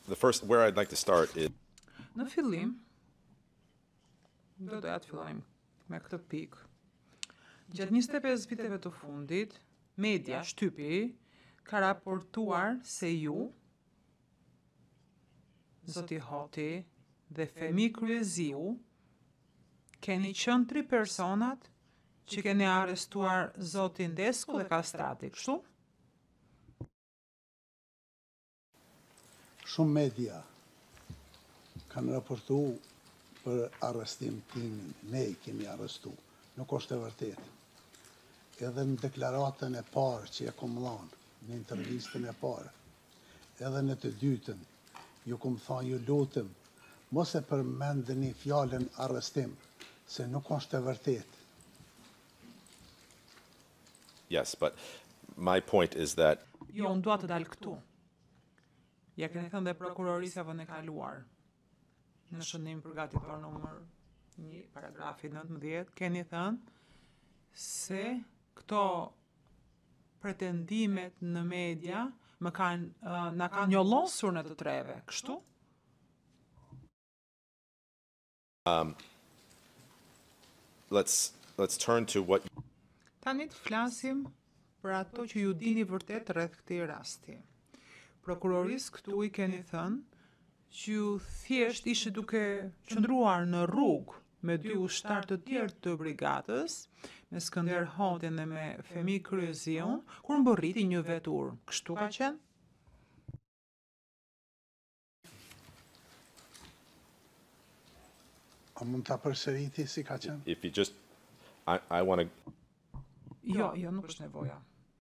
where I'd like to start is Në fillim, do doja të fillojmë me këtë pikë. Gjatë 25 viteve të fundit, media, shtypi, ka raportuar se ju, Zoti Hoti dhe Femi Kryeziu, keni qenë 3 personat që keni arrestuar Zotin Desku dhe Kastrati, kështu? Shumë media kanë raportu për arrestim timin, ne i kemi arrestu, nuk është e vërtet. Edhe në deklaratën e parë që e kom lanë, në intervistën e parë, edhe në të dytën, ju kom thanë ju lutëm, mos e përmendeni fjalën arrestim, se nuk është e vërtet. yes, but my point is that Jo, unë dua të dalë këtu. Ja keni thënë dhe prokurorisë avën e kaluar. Në shënim përgatitur numër 1, paragrafi 19, keni thënë se këto pretendimet në media na kanë njollosur në të treve, kështu? let's turn to what Tani të flasim për ato që ju dini vërtet rreth këtij rasti. Prokurorisë këtu i keni thënë që ju thjesht ishte duke qëndruar në rrugë me 2 ushtar të tjerë të brigadës, me Skënder Hotin dhe me Femi Kryeziun, kur mbërriti një vetur. Kështu ka qenë? A mund ta përsëriti si ka qenë? if you just I want to Jo, nuk është nevoja.